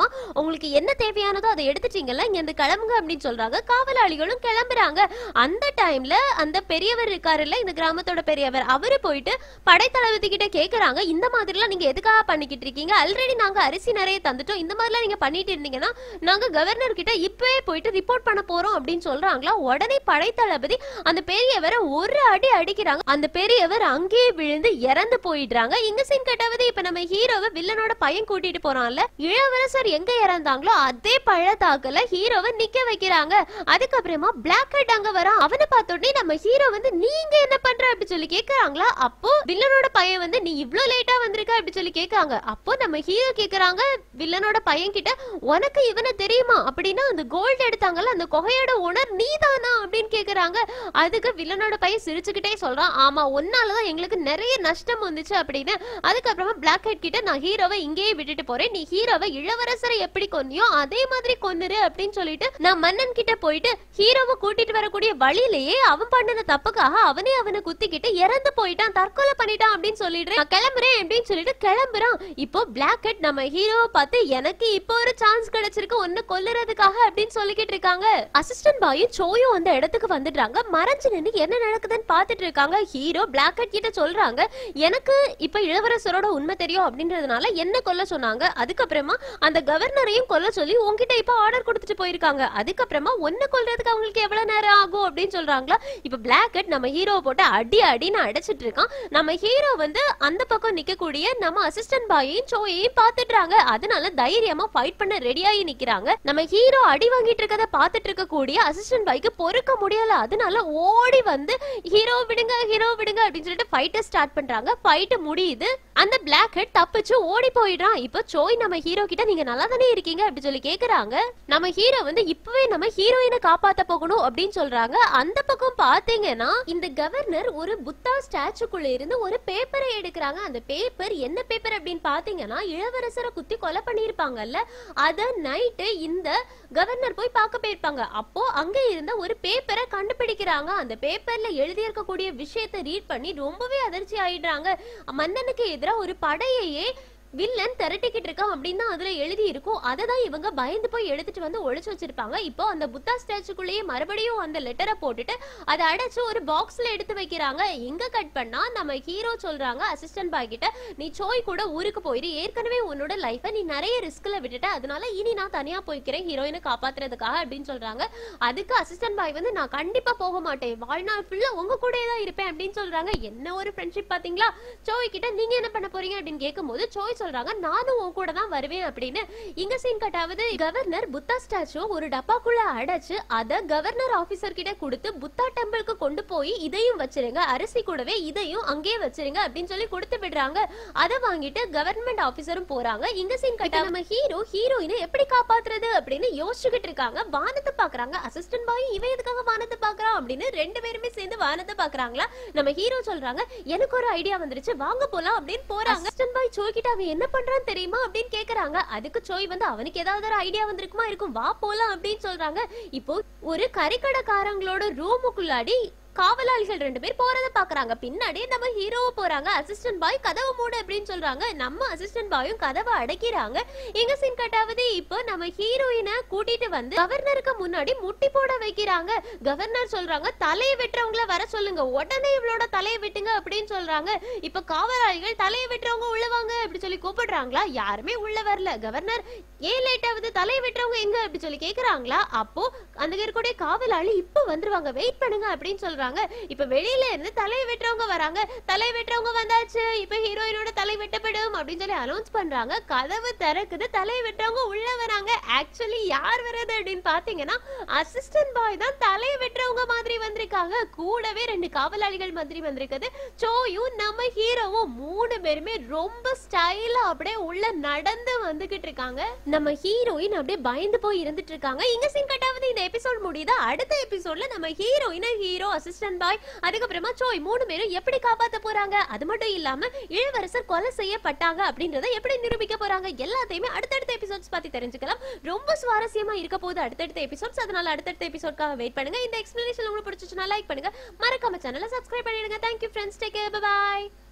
உங்களுக்கு என்ன தேவையானதோ அதை எடுத்துட்டீங்கல்ல, இங்க இருந்து கிளம்புங்க அப்படின்னு சொல்றாங்க. காவலாளிகளும் கிளம்புறாங்க. அந்த டைம்ல அந்த பெரியவர் இருக்காருல்ல, இந்த கிராமத்தோட பெரியவர், அவரு போயிட்டு படைத்தளபதி கிட்ட கேக்குறாங்க, இந்த மாதிரி எல்லாம் நீங்க எதுக்காக பண்ணிக்கிட்டு இருக்கீங்க? ஆல்ரெடி நாங்க அரிசி நிறைய தந்துட்டோம், இந்த மாதிரி எல்லாம் நீங்க பண்ணிட்டு இருந்தீங்கன்னா நாங்க கவர்னர் கிட்ட இப்பவே போயிட்டு ரிப்போர்ட் பண்ண போறோம் அப்படின்னு சொல்றாங்களா. உடனே படைத்தளபதி அந்த பெரியவரை ஒரு அடி அடிக்கிறாங்க. அந்த பெரியவர் அங்கேயே விழுந்து இறந்து போயிடுறாங்க. இங்க சீன் கட்டாவது இப்ப நம்ம ஹீரோவை வில்லனோட பையன் கூட்டிட்டு போறான்ல, இளவரசர் எங்க இறந்தாங்களோ அதே பள்ளத்தாக்குல ஹீரோவை நிக்க வைக்கிறாங்க. அதுக்கப்புறமா பிளாக் ஹெட் அங்க வரான். அவனை பார்த்தோடனே நம்ம ஹீரோ வந்து நீங்க என்ன பண்ற அப்படி சொல்லி கேக்குறாங்களா. அப்போ வில்லனோட பையன் வந்து நீ இவ்ளோ லேட்டா வந்திருக்க அப்படி சொல்லி கேக்குறாங்க. அப்போ நம்ம ஹீரோ கேக்குறாங்க வில்லனோட பையன் கிட்ட, உனக்கு இவனை தெரியுமா அப்படின்னா அந்த கோல்டு எடுத்தாங்கல்ல அந்த கொகையோட ஓனர் நீதானா அப்படின்னு கேக்குறாங்க. அதுக்கு வில்லனோட பையன் சிரிச்சுக்கிட்டே சொல்றான், ஆமா ஒன்னாலதான் எங்களுக்கு நிறைய நஷ்டம் வந்துச்சு அப்படின்னு. அதுக்கப்புறமா பிளாக் ஹெட் கிட்ட நான் ஹீரோவை இங்கேயே விட்டுட்டு போறேன், நீ ஹீரோவை இளவரசரை எப்படி கொன்னியோ அதே மாதிரி கொன்னுரு அப்படின்னு சொல்லிட்டு நான் மன்னன் கிட்ட போயிட்டு ஹீரோவை கூட்டிட்டு வரக்கூடிய வழியிலேயே அவன் பண்ணன தப்புக்காக அவனே அவனை குத்திக்கிட்டு இறந்து போயிட்டான், தற்கொலை பண்ணிட்டான் அப்படின்னு சொல்லிடுறேன், நான் கிளம்புறேன் அப்படின்னு சொல்லிட்டு கிளம்புறான். இப்போ பிளாக் ஹெட் நம்ம ஹீரோவை பார்த்து எனக்கு இப்போ ஒரு சான்ஸ் கிடைச்சிருக்கு ஒன்னு கொல்லுறதுக்காக அப்படின்னு சொல்லிக்கிட்டு இருக்காங்க. அசிஸ்டன்ட் பாயும் சோயும் அந்த இடத்துக்கு வந்துடுறாங்க. மறைஞ்சு நின்று என்ன நடக்குதுன்னு பார்த்துட்டு இருக்காங்க. ஹீரோ பிளாக் ஹெட் கிட்ட சொல்றாங்க, எனக்கு இப்ப இளவரசரோட உண்மை தெரியும் அப்படின்றதுனால என்ன கொல்ல சொன்னாங்க, அதுக்கப்புறமா அந்த கவர்னரையும் கொல்ல சொல்லி உங்ககிட்ட இப்ப ஆர்டர் கொடுத்துட்டு போயிருக்காங்க, அதுக்கப்புறமா ஒன்னு கொல்றதுக்கு அவங்களுக்கு எவ்வளவு நேரம் ஆகும் அப்படின்னு சொல்றாங்களா. இப்ப பிளாக் ஹெட் நம்ம ஹீரோ போட்டு அடி அடின்னு அடைச்சிட்டு இருக்கான். நம்ம ஹீரோ வந்து அந்த பக்கம் நிக்கக்கூடிய நம்ம அசிஸ்டன்ட் பாயையும் சோயையும் பாத்துட்டாங்க. அதனால தைரியமா ஃபைட் பண்ண ரெடியாகி நிக்கிறாங்க. நம்ம ஹீரோ அடி வாங்கிட்டு இருக்கத பாத்துட்டு இருக்க கூடிய அசிஸ்டன்ட் பாய்க்கு பொறுக்க முடியல. அதனால ஓடி வந்து ஹீரோ விடுங்க ஹீரோ விடுங்க அப்படின்னு சொல்லிட்டு ஃபைட்டை ஸ்டார்ட் பண்றாங்க. ஃபைட் முடியுது. அந்த பிளாக் ஹெட் தப்பிச்சு ஓடி போயிடுறான். இப்போ சோய் நம்ம ஹீரோ கிட்ட நீங்க நல்லா தானே இருக்கீங்க அப்படி சொல்லி கேக்குறாங்க. நம்ம ஹீரோ வந்து இப்பவே நம்ம ஹீரோயினை காப்பாத்த போகணும் அப்படின்னு சொல்றாங்க. அந்த பக்கம் பாத்தீங்கன்னா இந்த கவர்னர் ஒரு புத்தா ஸ்டாச்சுக்குள்ள இருந்து ஒரு பேப்பரை எடுக்கிறாங்க. அந்த பேப்பர் என்ன பேப்பர் அப்படின்னு பாத்தீங்கன்னா இளவரசரை குத்தி கொலை பண்ணிருப்பாங்கல்ல, அத நைட்டு இந்த கவர்னர் போய் பார்க்க போயிருப்பாங்க. அப்போ அங்க இருந்த ஒரு பேப்பரை கண்டுபிடிக்கிறாங்க. அந்த பேப்பர்ல எழுதி இருக்கக்கூடிய விஷயத்தை ரீட் பண்ணி ரொம்பவே அதிர்ச்சி ஆயிடுறாங்க. மன்னனுக்கு எதிராக ஒரு படையையே வில்லன் திரட்டிக்கிட்டு இருக்கான் அப்படின்னு தான் அதுல எழுதி இருக்கும். அதை தான் இவங்க பயந்து போய் எடுத்துட்டு வந்து ஒளிச்சு வச்சிருப்பாங்க. இப்போ அந்த புத்தா ஸ்டாச்சுக்குள்ளேயே மறுபடியும் அந்த லெட்டரை போட்டுட்டு அதை அடைச்சு ஒரு பாக்ஸ்ல எடுத்து வைக்கிறாங்க. எங்க கட் பண்ணா நம்ம ஹீரோ சொல்றாங்க அசிஸ்டன்ட் பாய் கிட்ட, நீ சோய் கூட ஊருக்கு போயிரு, ஏற்கனவே உன்னோட லைஃபை நீ நிறைய ரிஸ்க்ல விட்டுட்ட, அதனால இனி நான் தனியா போய்க்கிறேன் ஹீரோயினை காப்பாத்துறதுக்காக அப்படின்னு சொல்றாங்க. அதுக்கு அசிஸ்டன்ட் பாய் வந்து நான் கண்டிப்பா போக மாட்டேன், வாழ்நாள் ஃபுல்லா உங்க கூட தான் இருப்பேன் அப்படின்னு சொல்றாங்க. என்ன ஒரு ஃப்ரெண்ட்ஷிப் பாத்தீங்களா. சோய் கிட்ட நீங்க என்ன பண்ண போறீங்க அப்படின்னு கேட்கும்போது சோய் சொல்றாங்க நானும் உன் கூட தான் வருவேன் அப்படின்னு. இங்க சீன் கட்டாவது கவர்னர் புத்தா ஸ்டாச்சு ஒரு டப்பாக்குள்ள அடைச்சு அத கவர்னர் ஆபீசர் கிட்ட கொடுத்து புத்தா டெம்பிளுக்கு கொண்டு போய் இதையும் வச்சிருங்க, அரிசி கூடவே இதையும் அங்கேயே வச்சிருங்க அப்படின்னு சொல்லி கொடுத்து விடுறாங்க. அதை வாங்கிட்டு கவர்மெண்ட் ஆபீசரும் போறாங்க. இங்க சீன் கட்டா நம்ம ஹீரோ ஹீரோயினை எப்படி காப்பாத்துறது அப்படின்னு யோசிச்சுக்கிட்டு இருக்காங்க. வானத்தை பாக்குறாங்க. அசிஸ்டன்ட் பாய் இவன் எதுக்காக வானத்தை பாக்குறான் அப்படின்னு ரெண்டு பேருமே சேர்ந்து வானத்தை பாக்குறாங்களா. நம்ம ஹீரோ சொல்றாங்க எனக்கு ஒரு ஐடியா வந்துருச்சு வாங்க போலாம் அப்படின்னு போறாங்க. அசிஸ்டன்ட் பாய் சோய்கிட்ட அவன் என்ன பண்றான்னு தெரியுமா அப்படின்னு கேக்குறாங்க. அதுக்கு சோய் வந்து அவனுக்கு ஏதாவது ஒரு ஐடியா வந்திருக்குமா இருக்கும், வா போலாம் அப்படின்னு சொல்றாங்க. இப்போ ஒரு கறிக்கடைக்காரங்களோட ரூமுக்குள்ளாடி காவலாளிகள் ரெண்டு பேர் போறத பாக்குறாங்க. பின்னாடி நம்ம ஹீரோவை போறாங்க. அசிஸ்டன்ட் பாய் கதவை மூடு அப்படின்னு சொல்றாங்க. நம்ம அசிஸ்டன்ட் பாயும் கதவை அடைக்கிறாங்க. எங்க சீன் கட்டாவது இப்போ நம்ம ஹீரோயினை கூட்டிட்டு வந்து கவர்னருக்கு முன்னாடி முட்டி போட வைக்கிறாங்க. கவர்னர் சொல்றாங்க தலையை வெட்டுறவங்கள வர சொல்லுங்க, உடனே இவளோட தலையை வெட்டுங்க அப்படின்னு சொல்றாங்க. இப்ப காவலாளிகள் தலையை வெட்டுறவங்க உள்ளவாங்க அப்படி சொல்லி கூப்பிடுறாங்களா. யாருமே உள்ள வரல. கவர்னர் ஏன் லேட் ஆகுது, தலையை வெட்டுறவங்க எங்க அப்படி சொல்லி கேக்குறாங்களா. அப்போ அந்த இருக்கக்கூடிய காவலாளி இப்ப வந்துருவாங்க, வெயிட் பண்ணுங்க அப்படின்னு சொல்றாங்க. இப்ப வெளியில இருந்து தலை வெட்டுறவங்க வராங்க. தலை வெட்டுறவங்க வந்தாச்சு, இப்ப ஹீரோயினோட தலை வெட்டப்படும் அப்படின்னு சொல்லி அனௌன்ஸ் பண்றாங்க. கதவு திறக்குது, தலை வெட்டுறவங்க உள்ள வராங்க. ஆக்சுவலி யார் வர்றது அப்படின்னு பாத்தீங்கன்னா அசிஸ்டன்ட் பாய் தான் தலை வெட்டுறவங்க மாதிரி வந்திருக்காங்க. கூடவே ரெண்டு காவலாளிகள் மாதிரி வந்திருக்குது. சோயும் நம்ம ஹீரோவும் மூணு பேருமே ரொம்ப ஸ்டைலா அப்படியே உள்ள நடந்து வந்துகிட்டு இருக்காங்க. நம்ம ஹீரோயின் அப்படியே பயந்து போய் இருந்துட்டு இருக்காங்க. இங்க சீன் கட்டாவது இந்த எபிசோட் முடியுது. அடுத்த எபிசோட்ல நம்ம ஹீரோயினை ஹீரோ அசிஸ்டன்ட் பாய் அதுக்கப்புறமா சோய் மூணு பேரும் எப்படி காப்பாத்த போறாங்க, அது மட்டும் இல்லாம இளவரசர் கொலை செய்யப்பட்டாங்க அப்படின்றத எப்படி நிரூபிக்க போறாங்க எல்லாத்தையுமே அடுத்தடுத்த எபிசோட்ஸ் பத்தி தெரிஞ்சுக்கலாம். ரொம்ப சுவாரஸ்யமா இருக்க போகுது அடுத்தடுத்த எபிசோட்ஸ். அதனால அடுத்தடுத்த எபிசோட்காக வெயிட் பண்ணுங்க. இந்த எக்ஸ்பிளனேஷன் உங்களுக்கு பிடிச்சிச்சுன்னா லைக் பண்ணுங்க, மறக்காம சேனலை சப்ஸ்கிரைப் பண்ணிடுங்க. Thank you friends, take care, bye by.